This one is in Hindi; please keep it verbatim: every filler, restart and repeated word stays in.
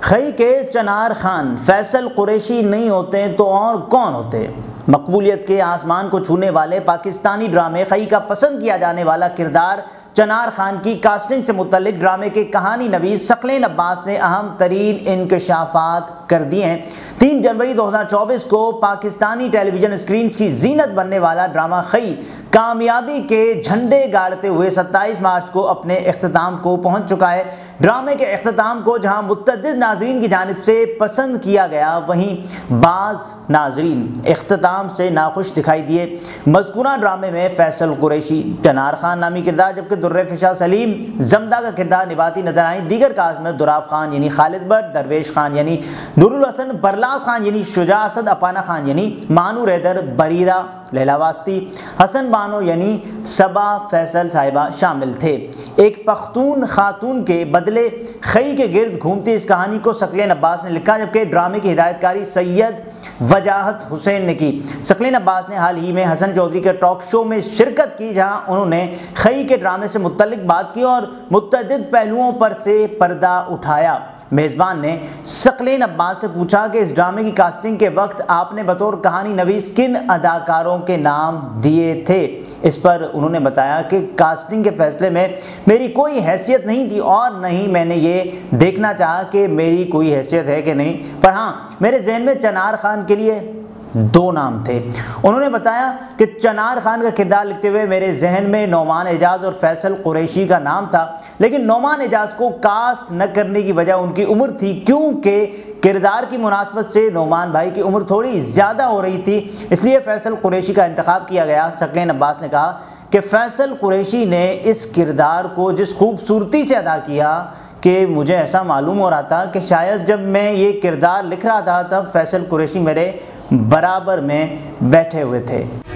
खई के चनार खान फैसल कुरैशी नहीं होते तो और कौन होते। मकबूलियत के आसमान को छूने वाले पाकिस्तानी ड्रामे खई का पसंद किया जाने वाला किरदार चनार खान की कास्टिंग से मुतल्लिक ड्रामे के कहानी नवीस सकलेन अब्बास ने अहम तरीन इंकशाफात कर दिए हैं। तीन जनवरी दो हज़ार चौबीस को पाकिस्तानी टेलीविजन स्क्रीन की जीनत बनने वाला ड्रामा खई कामयाबी के झंडे गाड़ते हुए सत्ताईस मार्च को अपने इख्तिताम को पहुंच चुका है। ड्रामे के इख्तिताम को जहां मुतअद्दिद नाजरीन की जानिब से पसंद किया गया, वहीं बाज़ नाजरीन इख्तिताम से नाखुश दिखाई दिए। मज़कूरा ड्रामे में फैसल कुरैशी चनार खान नामी किरदार, जबकि दुर्रे फिशा सलीम जमदा का किरदार निभाती नजर आई। दीगर कास्ट में दुराब खान यानी खालिद भट्ट, दरवेश खान यानी नूरुल हसन, बरलास खान यानी शुजा असद, अपाना खान यानी मानूर हैदर, बरीरा लैला वास्ती, हसन बानो यानी सबा फैसल साहिबा शामिल थे। एक पख्तून खातून के बदले खई के गिर्द घूमती इस कहानी को सकलेन अब्बास ने लिखा, जबकि ड्रामे की हिदायतकारी सैयद वजाहत हुसैन ने की। सकलेन अब्बास ने हाल ही में हसन चौधरी के टॉक शो में शिरकत की, जहां उन्होंने खई के ड्रामे से मुतल्लिक बात की और मुतअद्दिद पहलुओं पर से पर्दा उठाया। मेज़बान ने सकलेन अब्बास से पूछा कि इस ड्रामे की कास्टिंग के वक्त आपने बतौर कहानी नवीस किन अदाकारों के नाम दिए थे। इस पर उन्होंने बताया कि कास्टिंग के फैसले में मेरी कोई हैसियत नहीं थी और नहीं मैंने ये देखना चाहा कि मेरी कोई हैसियत है कि नहीं, पर हाँ मेरे जहन में चनार खान के लिए दो नाम थे। उन्होंने बताया कि चनार खान का किरदार लिखते हुए मेरे जहन में नौमान एजाज और फैसल कुरैशी का नाम था, लेकिन नौमान एजाज को कास्ट न करने की वजह उनकी उम्र थी, क्योंकि किरदार की मुनासबत से नौमान भाई की उम्र थोड़ी ज़्यादा हो रही थी, इसलिए फैसल कुरैशी का इंतखाब किया गया। सकलेन अब्बास ने कहा कि फैसल कुरैशी ने इस किरदार को जिस खूबसूरती से अदा किया कि मुझे ऐसा मालूम हो रहा था कि शायद जब मैं ये किरदार लिख रहा था तब फैसल कुरैशी मेरे बराबर में बैठे हुए थे।